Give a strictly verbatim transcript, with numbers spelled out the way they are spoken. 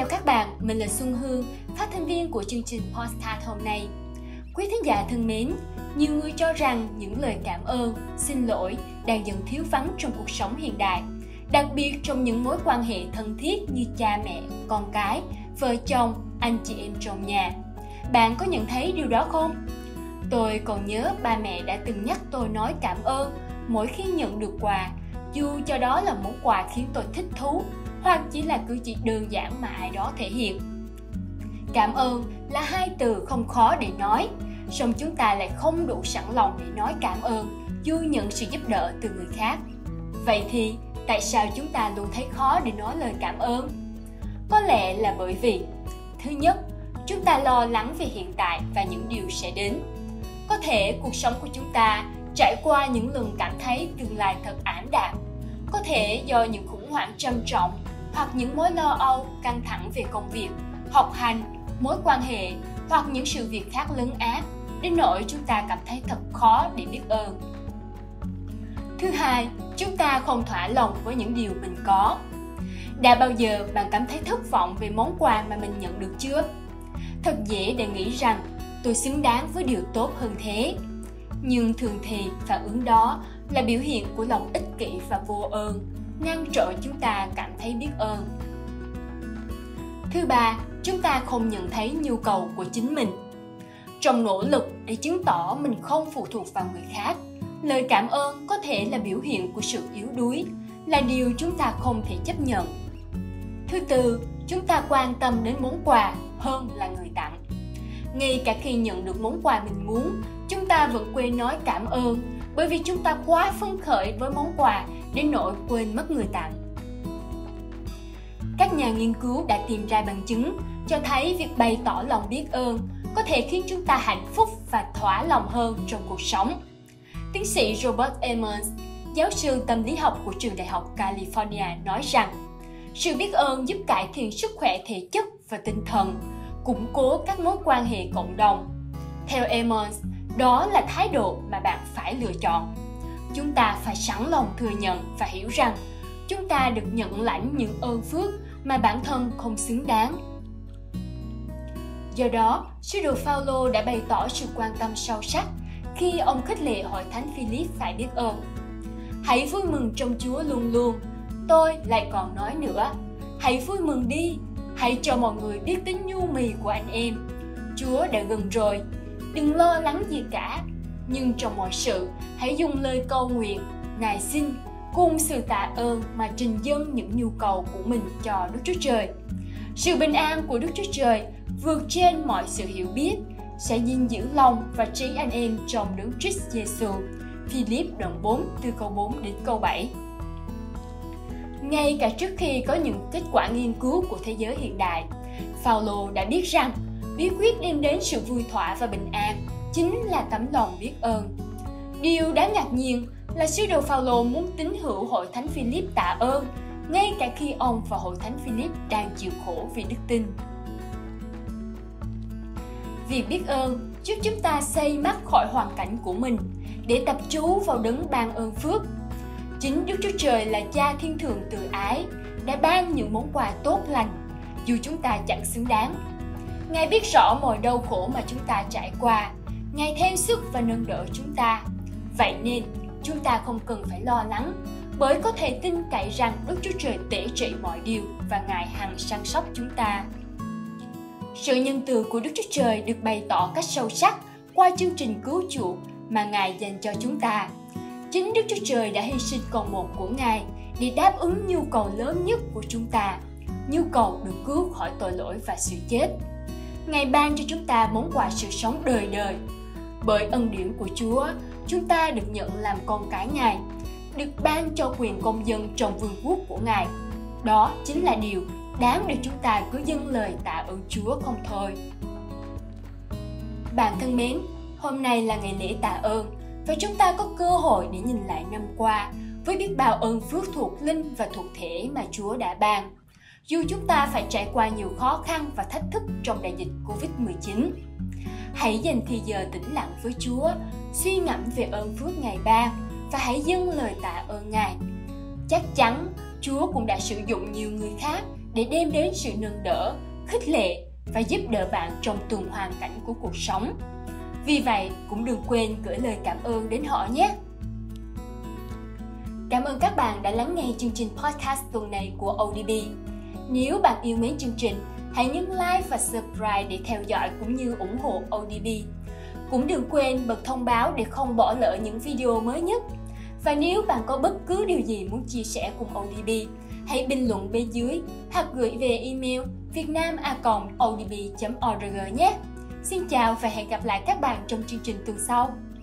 Chào các bạn, mình là Xuân Hương, phát thanh viên của chương trình podcast hôm nay. Quý thính giả thân mến, nhiều người cho rằng những lời cảm ơn, xin lỗi đang dần thiếu vắng trong cuộc sống hiện đại, đặc biệt trong những mối quan hệ thân thiết như cha mẹ, con cái, vợ chồng, anh chị em trong nhà. Bạn có nhận thấy điều đó không? Tôi còn nhớ ba mẹ đã từng nhắc tôi nói cảm ơn mỗi khi nhận được quà, dù cho đó là món quà khiến tôi thích thú hoặc chỉ là cử chỉ đơn giản mà ai đó thể hiện. Cảm ơn là hai từ không khó để nói, song chúng ta lại không đủ sẵn lòng để nói cảm ơn dù nhận sự giúp đỡ từ người khác. Vậy thì tại sao chúng ta luôn thấy khó để nói lời cảm ơn? Có lẽ là bởi vì thứ nhất, chúng ta lo lắng về hiện tại và những điều sẽ đến. Có thể cuộc sống của chúng ta trải qua những lần cảm thấy tương lai thật ảm đạm. Có thể do những khủng hoảng trầm trọng hoặc những mối lo âu, căng thẳng về công việc, học hành, mối quan hệ hoặc những sự việc khác lấn át, đến nỗi chúng ta cảm thấy thật khó để biết ơn. Thứ hai, chúng ta không thỏa lòng với những điều mình có. Đã bao giờ bạn cảm thấy thất vọng về món quà mà mình nhận được chưa? Thật dễ để nghĩ rằng tôi xứng đáng với điều tốt hơn thế. Nhưng thường thì phản ứng đó là biểu hiện của lòng ích kỷ và vô ơn, ngăn trở chúng ta cảm thấy biết ơn. Thứ ba, chúng ta không nhận thấy nhu cầu của chính mình. Trong nỗ lực để chứng tỏ mình không phụ thuộc vào người khác, lời cảm ơn có thể là biểu hiện của sự yếu đuối, là điều chúng ta không thể chấp nhận. Thứ tư, chúng ta quan tâm đến món quà hơn là người tặng. Ngay cả khi nhận được món quà mình muốn, chúng ta vẫn quên nói cảm ơn bởi vì chúng ta quá phấn khởi với món quà đến nỗi quên mất người tặng. Các nhà nghiên cứu đã tìm ra bằng chứng cho thấy việc bày tỏ lòng biết ơn có thể khiến chúng ta hạnh phúc và thỏa lòng hơn trong cuộc sống. Tiến sĩ Robert Emmons, giáo sư tâm lý học của trường đại học California nói rằng sự biết ơn giúp cải thiện sức khỏe thể chất và tinh thần, củng cố các mối quan hệ cộng đồng. Theo Emmons, đó là thái độ mà bạn phải lựa chọn. Chúng ta phải sẵn lòng thừa nhận và hiểu rằng chúng ta được nhận lãnh những ơn phước mà bản thân không xứng đáng. Do đó, sứ đồ Phaolô đã bày tỏ sự quan tâm sâu sắc khi ông khích lệ hội thánh Philip phải biết ơn. Hãy vui mừng trong Chúa luôn luôn. Tôi lại còn nói nữa, hãy vui mừng đi, hãy cho mọi người biết tính nhu mì của anh em. Chúa đã gần rồi, đừng lo lắng gì cả. Nhưng trong mọi sự, hãy dùng lời cầu nguyện, nài xin, cùng sự tạ ơn mà trình dâng những nhu cầu của mình cho Đức Chúa Trời. Sự bình an của Đức Chúa Trời vượt trên mọi sự hiểu biết sẽ gìn giữ lòng và trí anh em trong Đấng Christ Giêsu. Philip đoạn bốn từ câu bốn đến câu bảy. Ngay cả trước khi có những kết quả nghiên cứu của thế giới hiện đại, Phaolô đã biết rằng bí quyết đem đến sự vui thỏa và bình an chính là tấm lòng biết ơn. Điều đáng ngạc nhiên là sứ đồ Phaolô muốn tín hữu hội thánh Philip tạ ơn ngay cả khi ông và hội thánh Philip đang chịu khổ vì đức tin. Việc biết ơn giúp chúng ta xây mắt khỏi hoàn cảnh của mình để tập trú vào đấng ban ơn phước. Chính Đức Chúa Trời là Cha thiên thượng từ ái đã ban những món quà tốt lành dù chúng ta chẳng xứng đáng. Ngài biết rõ mọi đau khổ mà chúng ta trải qua. Ngài thêm sức và nâng đỡ chúng ta. Vậy nên chúng ta không cần phải lo lắng, bởi có thể tin cậy rằng Đức Chúa Trời tể trị mọi điều và Ngài hằng săn sóc chúng ta. Sự nhân từ của Đức Chúa Trời được bày tỏ cách sâu sắc qua chương trình cứu chuộc mà Ngài dành cho chúng ta. Chính Đức Chúa Trời đã hy sinh con một của Ngài để đáp ứng nhu cầu lớn nhất của chúng ta, nhu cầu được cứu khỏi tội lỗi và sự chết. Ngài ban cho chúng ta món quà sự sống đời đời. Bởi ân điển của Chúa, chúng ta được nhận làm con cái Ngài, được ban cho quyền công dân trong vương quốc của Ngài. Đó chính là điều đáng để chúng ta cứ dâng lời tạ ơn Chúa không thôi. Bạn thân mến, hôm nay là ngày lễ tạ ơn và chúng ta có cơ hội để nhìn lại năm qua với biết bao ơn phước thuộc linh và thuộc thể mà Chúa đã ban. Dù chúng ta phải trải qua nhiều khó khăn và thách thức trong đại dịch covid mười chín. Hãy dành thời giờ tĩnh lặng với Chúa, suy ngẫm về ơn phước Ngài ban và hãy dâng lời tạ ơn Ngài. Chắc chắn Chúa cũng đã sử dụng nhiều người khác để đem đến sự nâng đỡ, khích lệ và giúp đỡ bạn trong từng hoàn cảnh của cuộc sống. Vì vậy, cũng đừng quên gửi lời cảm ơn đến họ nhé! Cảm ơn các bạn đã lắng nghe chương trình podcast tuần này của ô đê bê. Nếu bạn yêu mến chương trình, hãy nhấn like và subscribe để theo dõi cũng như ủng hộ ô đê bê. Cũng đừng quên bật thông báo để không bỏ lỡ những video mới nhất. Và nếu bạn có bất cứ điều gì muốn chia sẻ cùng ô đê bê, hãy bình luận bên dưới hoặc gửi về email vietnam a còng o d b chấm org nhé. Xin chào và hẹn gặp lại các bạn trong chương trình tuần sau.